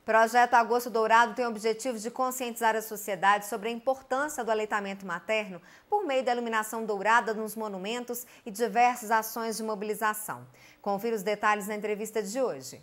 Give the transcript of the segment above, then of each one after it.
Projeto Agosto Dourado tem o objetivo de conscientizar a sociedade sobre a importância do aleitamento materno por meio da iluminação dourada nos monumentos e diversas ações de mobilização. Confira os detalhes na entrevista de hoje.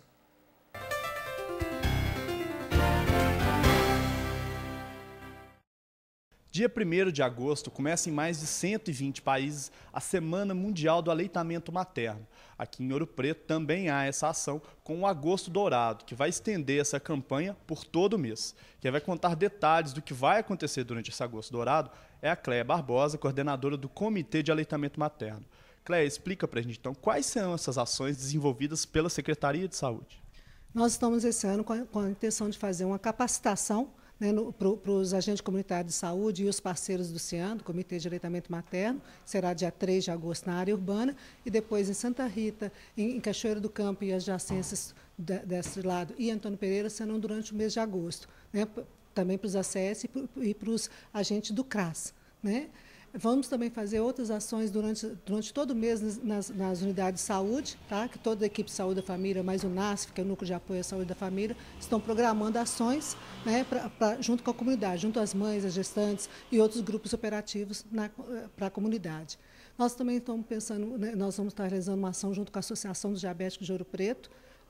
Dia 1º de agosto começa em mais de 120 países a Semana Mundial do Aleitamento Materno. Aqui em Ouro Preto também há essa ação com o Agosto Dourado, que vai estender essa campanha por todo o mês. Quem vai contar detalhes do que vai acontecer durante esse Agosto Dourado é a Cléia Barbosa, coordenadora do Comitê de Aleitamento Materno. Cléia, explica para a gente então quais são essas ações desenvolvidas pela Secretaria de Saúde. Nós estamos esse ano com a intenção de fazer uma capacitação para os agentes comunitários de saúde e os parceiros do CIAN, do Comitê de Aleitamento Materno, será dia 3 de agosto na área urbana, e depois em Santa Rita, em Cachoeiro do Campo e adjacências desse lado, e Antônio Pereira, serão durante o mês de agosto, também para os ACS e para os agentes do CRAS. Vamos também fazer outras ações durante todo o mês nas unidades de saúde, que toda a equipe de saúde da família, mais o NASF, que é o Núcleo de Apoio à Saúde da Família, estão programando ações junto com a comunidade, junto às mães, às gestantes e outros grupos operativos para a comunidade. Nós também estamos pensando, nós vamos estar realizando uma ação junto com a Associação dos Diabéticos de Ouro Preto,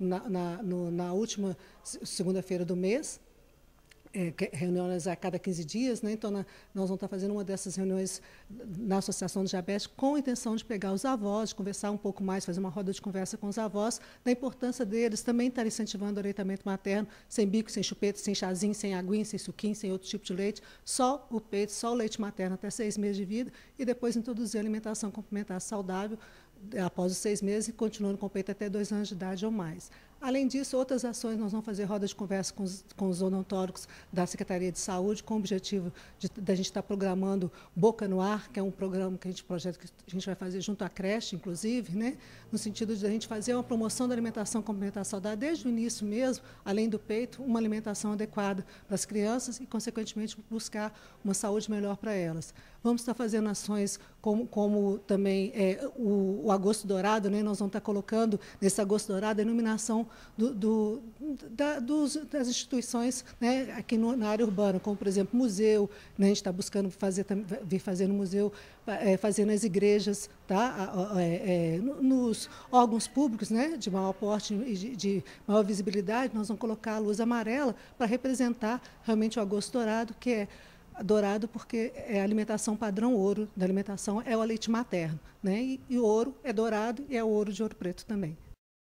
na última segunda-feira do mês, reuniões a cada 15 dias, então nós vamos estar fazendo uma dessas reuniões na Associação do Diabetes com a intenção de pegar os avós, de conversar um pouco mais, fazer uma roda de conversa com os avós, da importância deles também estar incentivando o aleitamento materno, sem bico, sem chupeta, sem chazinho, sem aguinha, sem suquinho, sem outro tipo de leite, só o peito, só o leite materno até 6 meses de vida e depois introduzir a alimentação complementar saudável após os 6 meses e continuando com o peito até 2 anos de idade ou mais. Além disso, outras ações, nós vamos fazer roda de conversa com os odontólogos da Secretaria de Saúde, com o objetivo de a gente estar programando Boca no Ar, que é um programa projeto que a gente vai fazer junto à creche, inclusive, no sentido de a gente fazer uma promoção da alimentação complementar saudável desde o início mesmo, além do peito, uma alimentação adequada para as crianças e, consequentemente, buscar uma saúde melhor para elas. Vamos estar fazendo ações como também o Agosto Dourado, nós vamos estar colocando nesse Agosto Dourado a iluminação das instituições aqui na área urbana, como, por exemplo, museu, a gente está buscando vir fazer no museu, fazer nas igrejas, nos órgãos públicos de maior porte e de maior visibilidade, nós vamos colocar a luz amarela para representar realmente o Agosto Dourado, que é dourado porque é a alimentação padrão ouro da alimentação, é o leite materno. E o ouro é dourado e é o ouro de Ouro Preto também.